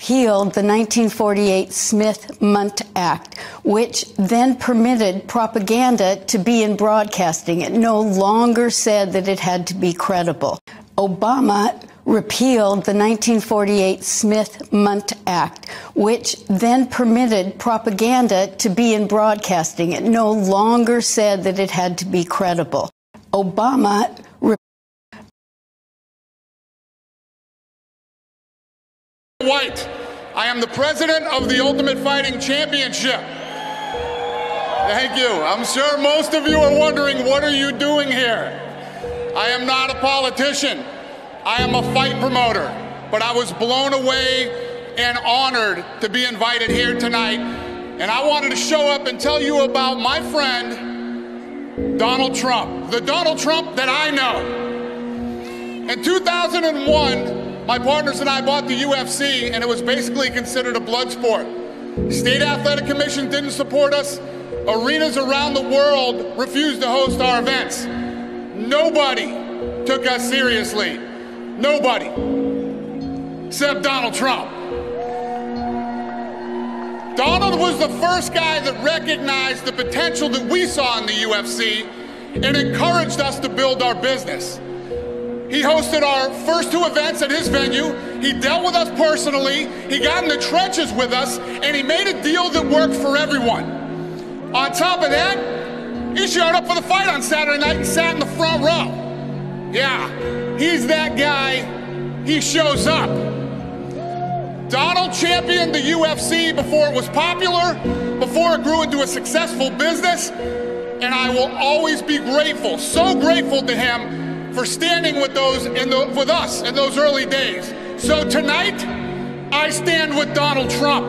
repealed the 1948 Smith-Mundt Act, which then permitted propaganda to be in broadcasting. It no longer said that it had to be credible. Obama repealed the 1948 Smith-Mundt Act, which then permitted propaganda to be in broadcasting. It no longer said that it had to be credible. Obama White. I am the president of the Ultimate Fighting Championship. Thank you. I'm sure most of you are wondering, what are you doing here? I am not a politician. I am a fight promoter. But I was blown away and honored to be invited here tonight. And I wanted to show up and tell you about my friend, Donald Trump. The Donald Trump that I know. In 2001, my partners and I bought the UFC, and it was basically considered a blood sport. State Athletic Commission didn't support us. Arenas around the world refused to host our events. Nobody took us seriously. Nobody. Except Donald Trump. Donald was the first guy that recognized the potential that we saw in the UFC and encouraged us to build our business. He hosted our first two events at his venue. He dealt with us personally. He got in the trenches with us, and he made a deal that worked for everyone. On top of that, he showed up for the fight on Saturday night and sat in the front row. Yeah, he's that guy. He shows up. Donald championed the UFC before it was popular, before it grew into a successful business, and I will always be grateful, so grateful to him for standing with with us in those early days. So tonight, I stand with Donald Trump.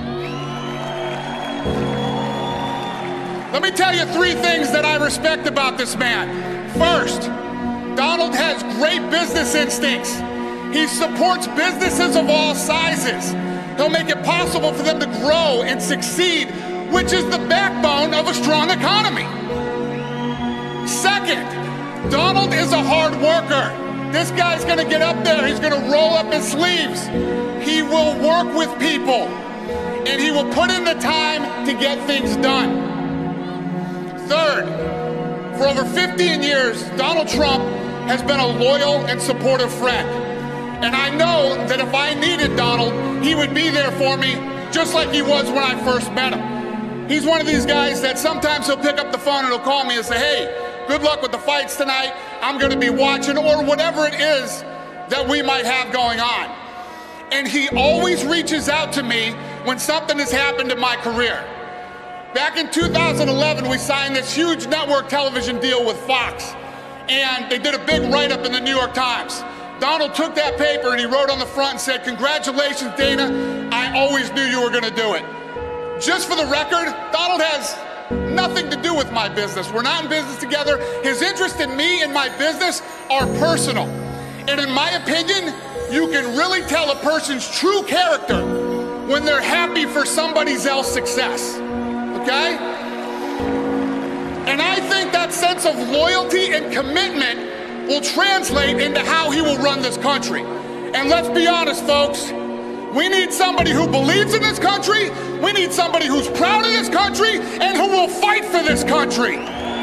Let me tell you three things that I respect about this man. First, Donald has great business instincts. He supports businesses of all sizes. He'll make it possible for them to grow and succeed, which is the backbone of a strong economy. Second, Donald is a hard worker. This guy's gonna get up there, he's gonna roll up his sleeves. He will work with people, and he will put in the time to get things done. Third, for over 15 years, Donald Trump has been a loyal and supportive friend. And I know that if I needed Donald, he would be there for me, just like he was when I first met him. He's one of these guys that sometimes he'll pick up the phone and he'll call me and say, hey, good luck with the fights tonight. I'm going to be watching, or whatever it is that we might have going on. And he always reaches out to me when something has happened in my career. Back in 2011, we signed this huge network television deal with Fox, and they did a big write-up in the New York Times. Donald took that paper and he wrote on the front and said, congratulations, Dana. I always knew you were going to do it. Just for the record, Donald has nothing to do with my business. We're not in business together. His interest in me and my business are personal. And in my opinion, you can really tell a person's true character when they're happy for somebody else's success, okay? And I think that sense of loyalty and commitment will translate into how he will run this country. And let's be honest, folks, we need somebody who believes in this country, we need somebody who's proud of this country, and who will fight for this country.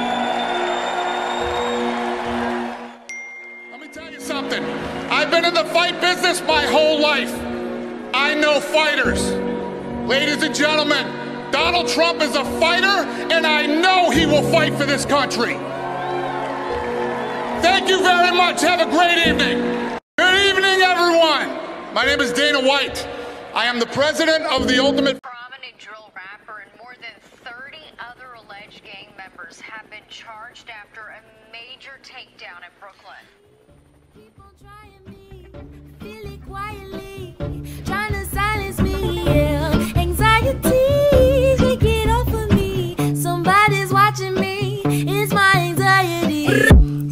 Let me tell you something. I've been in the fight business my whole life. I know fighters. Ladies and gentlemen, Donald Trump is a fighter, and I know he will fight for this country. Thank you very much. Have a great evening. Good evening, everyone. My name is Dana White. I am the president of the Ultimate... Prominent drill rapper and more than 30 other alleged gang members have been charged after a major takedown in Brooklyn. People trying me, feel it quietly, trying to silence me, yeah. Anxiety, take it off of me. Somebody's watching me, it's my anxiety. Look,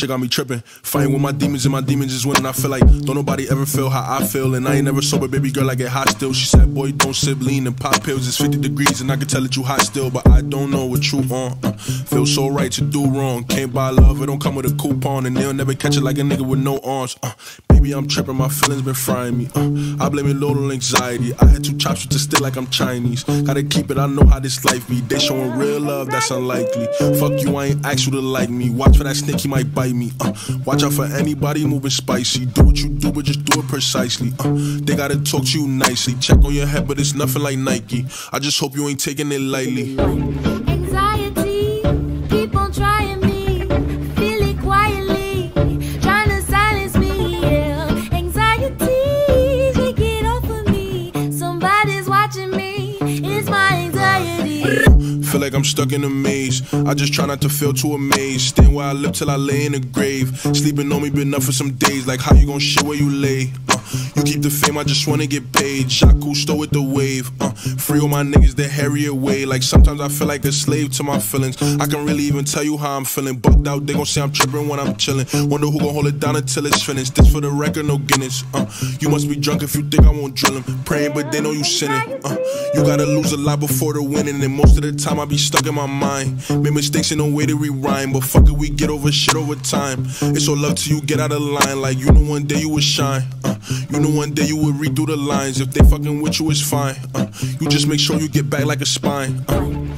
shit got me tripping. Fighting with my demons and my demons is winning. I feel like don't nobody ever feel how I feel. And I ain't never sober, baby girl, I get hot still. She said, boy, don't sip lean and pop pills. It's 50 degrees and I can tell that you hot still. But I don't know what you on. Feel so right to do wrong. Can't buy love, it don't come with a coupon. And they'll never catch it like a nigga with no arms. Baby, I'm tripping, my feelings been frying me. I blame it low on anxiety. I had 2 chops with the stick like I'm Chinese. Gotta keep it, I know how this life be. They showing real love, that's unlikely. Fuck you, I ain't asked you to like me. Watch for that snake, he might bite me. Watch out for anybody moving spicy. Do what you do, but just do it precisely. They gotta talk to you nicely. Check on your head, but it's nothing like Nike. I just hope you ain't taking it lightly. Anxiety, keep on trying me. Feel it quietly, trying to silence me. Yeah, anxiety, take it off of me. Somebody's watching me. It's my anxiety. Feel like I'm stuck in a maze. I just try not to feel too amazed. Staying where I live till I lay in a grave. Sleeping on me been enough for some days. Like how you gon' shit where you lay? You keep the fame, I just wanna get paid. Jacques Cousteau with the wave. Free all my niggas that harry away. Like sometimes I feel like a slave to my feelings. I can really even tell you how I'm feeling. Bugged out, they gon' say I'm tripping when I'm chilling. Wonder who gon' hold it down until it's finished. This for the record, no Guinness. You must be drunk if you think I won't drill him. Praying, but they know you sinning. You gotta lose a lot before the winning. And most of the time I be stuck in my mind. Made mistakes and no way to rewind. But fuck it, we get over shit over time. It's all love till you get out of line. Like you know one day you would shine. You know one day you would read through the lines. If they fucking with you, it's fine. You just make sure you get back like a spine.